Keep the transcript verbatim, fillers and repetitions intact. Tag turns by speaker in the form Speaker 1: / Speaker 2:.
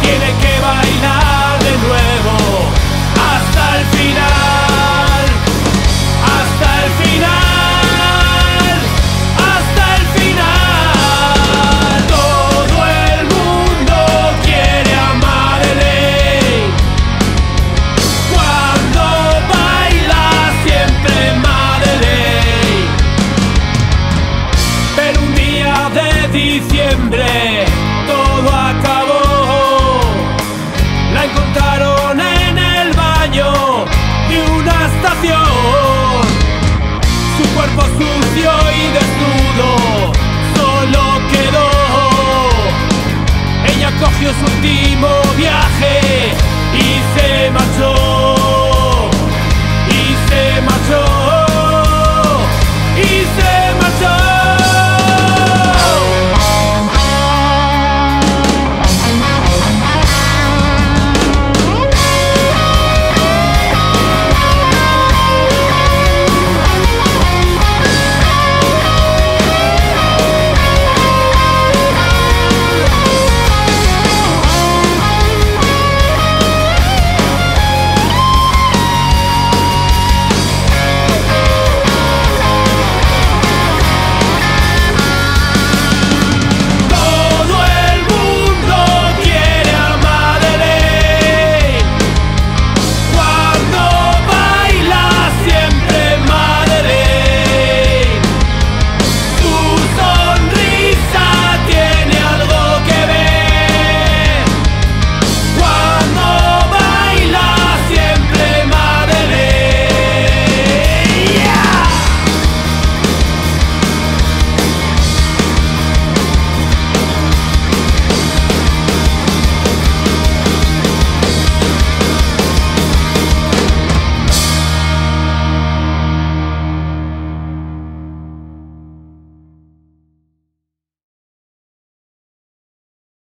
Speaker 1: tiene que bailar de nuevo hasta el final, hasta el final, hasta el final. Todo el mundo quiere a Madeleine. Cuando baila siempre Madeleine. Pero un día de diciembre todo acabó. La encontraron en el baño de una estación. Su cuerpo sucio y desnudo solo quedó. Ella cogió su último viaje y se marchó.